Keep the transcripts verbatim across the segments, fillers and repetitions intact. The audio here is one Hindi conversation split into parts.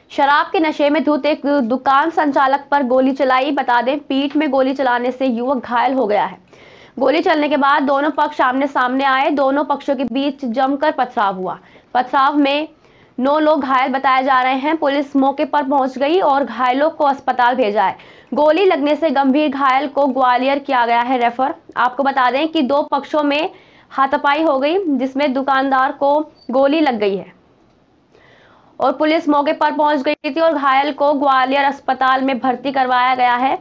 शराब के नशे में धुत एक दुकान संचालक पर गोली चलाई। बता दें, पीठ में गोली चलाने से युवक घायल हो गया है। गोली चलने के बाद दोनों पक्ष आमने सामने आए। दोनों पक्षों के बीच जमकर पथराव हुआ। पथराव में नौ लोग घायल बताए जा रहे हैं। पुलिस मौके पर पहुंच गई और घायलों को अस्पताल भेजा है। गोली लगने से गंभीर घायल को ग्वालियर किया गया है रेफर। आपको बता दें कि दो पक्षों में हाथापाई हो गई, जिसमें दुकानदार को गोली लग गई है और पुलिस मौके पर पहुंच गई थी और घायल को ग्वालियर अस्पताल में भर्ती करवाया गया है।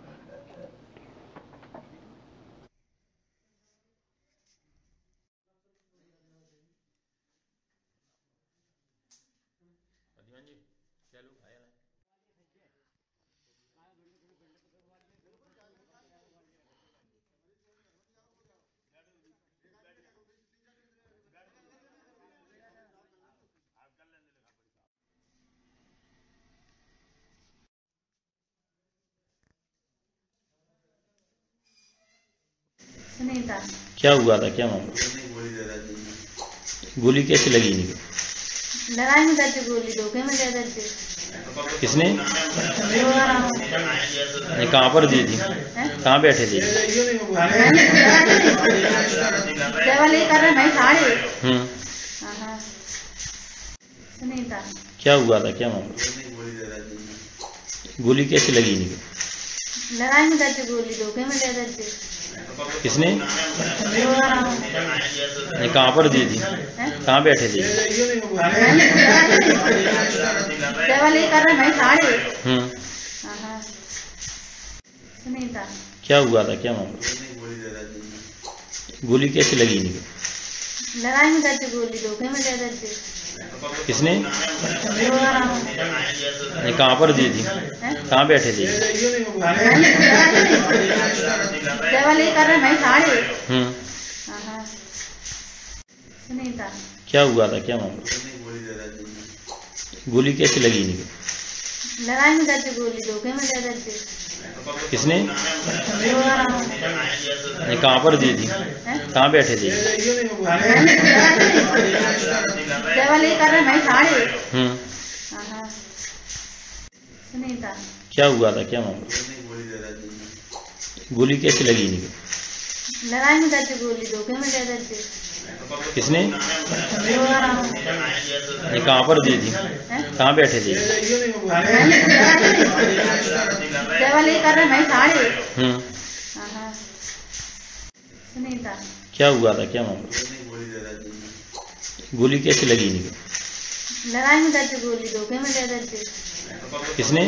सुनीता, क्या हुआ था, क्या मामला? गोली कैसे लगी? नहीं लड़ाई में दर्द गोली धोखे में दे दर्द। किसने? कहाँ पर दी थी? कहाँ बैठे थे? हम्म सुनीता, क्या हुआ था, क्या मामला? गोली कैसे लगी? नहीं लड़ाई में दर्द गोली धोखे में दे दर्द। किसने? कहाँ पर दी थी? कहाँ बैठे थे? हम्म सुनीता, क्या हुआ था, क्या मामला? गोली कैसे लगी? नहीं लड़ाई में दर्द गोली धोखे में दे दर्द। किसने? कहाँ पर दी थी? कहाँ बैठे थे? हम्म सुनीता, क्या हुआ था, क्या मामला? गोली कैसे लगी? नहीं लड़ाई में दर्द गोली धोखे में दे दर्द। किसने? कहाँ पर दी थी? कहाँ बैठे थे? हम्म सुनीता, क्या हुआ था, क्या मामला? गोली कैसे लगी? नहीं लड़ाई में दर्द गोली धोखे में दे दर्द। किसने? कहाँ पर दी थी? कहाँ बैठे थे? हम्म सुनीता, क्या हुआ था, क्या मामला? गोली कैसे लगी? नहीं लड़ाई में दर्द गोली धोखे में दे दर्द। किसने?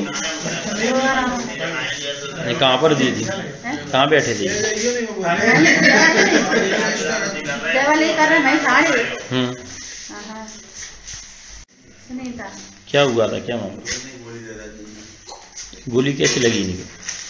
कहाँ पर दी थी? कहाँ बैठे थे? हम्म सुनीता, क्या हुआ था, क्या मामला? गोली कैसे लगी? नहीं